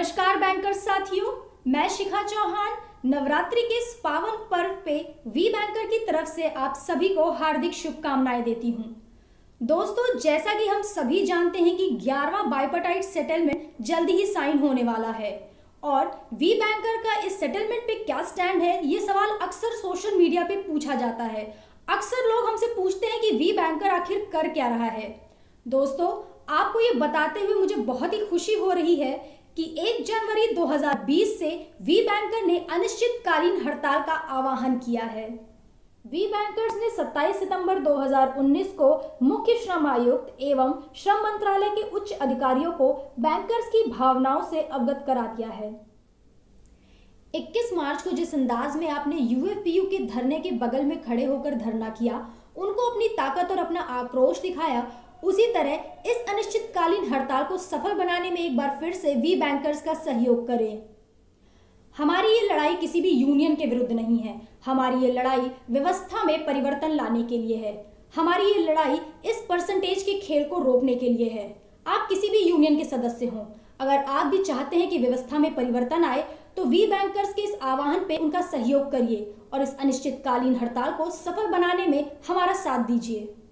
नमस्कार बैंकर्स साथियों, मैं शिखा चौहान नवरात्रि के इस पावन पर्व पे वी बैंकर की तरफ से आप सभी को हार्दिक शुभकामनाएं देती हूं। दोस्तों, जैसा कि हम सभी जानते हैं कि 11वां बाइपार्टाइट सेटलमेंट जल्दी ही साइन होने वाला है और वी बैंकर का इस सेटलमेंट पे क्या स्टैंड है, ये सवाल अक्सर सोशल मीडिया पे पूछा जाता है। अक्सर लोग हमसे पूछते हैं कि वी बैंकर आखिर कर क्या रहा है। दोस्तों, आपको ये बताते हुए मुझे बहुत ही खुशी हो रही है कि 1 जनवरी 2020 से वी बैंकर ने अनिश्चितकालीन हड़ताल का आह्वान किया है। वी बैंकर्स ने 27 सितंबर 2019 को मुख्य श्रम आयुक्त एवं श्रम मंत्रालय के उच्च अधिकारियों को बैंकर्स की भावनाओं से अवगत करा दिया है। 21 मार्च को जिस अंदाज में आपने यूएफपीयू के धरने के बगल में खड़े होकर धरना किया, उनको अपनी ताकत और अपना आक्रोश दिखाया, उसी तरह इस अनिश्चितकालीन हड़ताल को सफल बनाने में एक बार फिर से वी बैंकर्स का सहयोग करें। हमारी ये लड़ाई किसी भी यूनियन के विरुद्ध नहीं है। हमारी ये लड़ाई व्यवस्था में परिवर्तन लाने के लिए है। हमारी ये लड़ाई इस परसेंटेज के खेल को रोकने के लिए है। आप किसी भी यूनियन के सदस्य हों, अगर आप भी चाहते हैं कि व्यवस्था में परिवर्तन आए तो वी बैंकर्स के इस आह्वान पे उनका सहयोग करिए और इस अनिश्चितकालीन हड़ताल को सफल बनाने में हमारा साथ दीजिए।